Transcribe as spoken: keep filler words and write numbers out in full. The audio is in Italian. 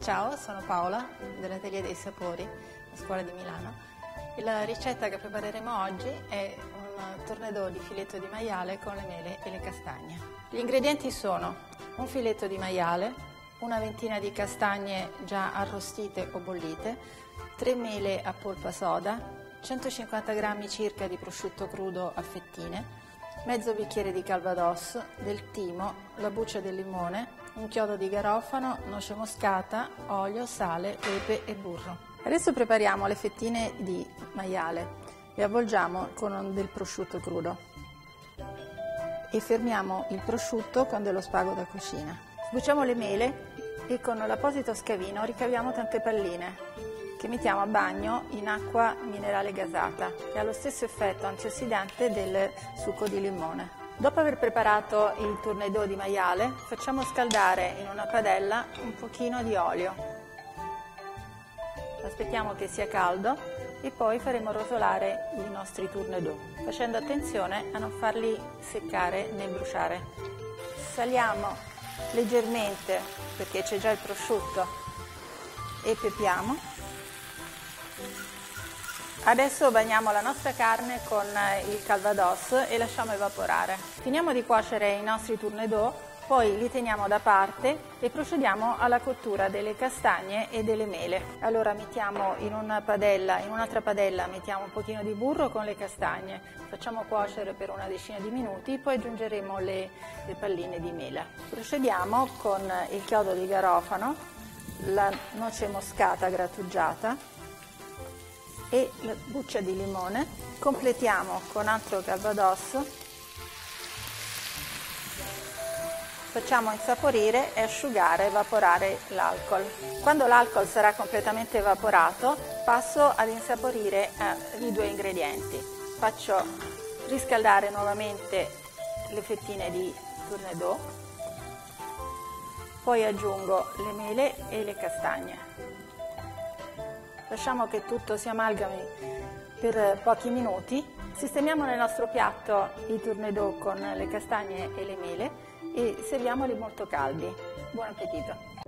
Ciao, sono Paola dell'Atelier dei Sapori, la scuola di Milano. E la ricetta che prepareremo oggi è un tornedò di filetto di maiale con le mele e le castagne. Gli ingredienti sono un filetto di maiale, una ventina di castagne già arrostite o bollite, tre mele a polpa soda, centocinquanta grammi circa di prosciutto crudo a fettine, mezzo bicchiere di calvados, del timo, la buccia del limone, un chiodo di garofano, noce moscata, olio, sale, pepe e burro. Adesso prepariamo le fettine di maiale. Le avvolgiamo con del prosciutto crudo e fermiamo il prosciutto con dello spago da cucina. Sbucciamo le mele e con l'apposito scavino ricaviamo tante palline che mettiamo a bagno in acqua minerale gasata, che ha lo stesso effetto antiossidante del succo di limone. Dopo aver preparato il tornedò di maiale, facciamo scaldare in una padella un pochino di olio. Aspettiamo che sia caldo e poi faremo rotolare i nostri tornedò, facendo attenzione a non farli seccare né bruciare. Saliamo leggermente perché c'è già il prosciutto e pepiamo. Adesso bagniamo la nostra carne con il calvados e lasciamo evaporare. Finiamo di cuocere i nostri tornedò, poi li teniamo da parte e procediamo alla cottura delle castagne e delle mele. Allora mettiamo in una padella, in un'altra padella mettiamo un pochino di burro con le castagne, facciamo cuocere per una decina di minuti, poi aggiungeremo le, le palline di mela. Procediamo con il chiodo di garofano, la noce moscata grattugiata e la buccia di limone. Completiamo con altro calvados, facciamo insaporire e asciugare, evaporare l'alcol. Quando l'alcol sarà completamente evaporato, passo ad insaporire eh, i due ingredienti. Faccio riscaldare nuovamente le fettine di tornedò, poi aggiungo le mele e le castagne. Lasciamo che tutto si amalgami per pochi minuti. Sistemiamo nel nostro piatto i tornedò con le castagne e le mele e serviamoli molto caldi. Buon appetito!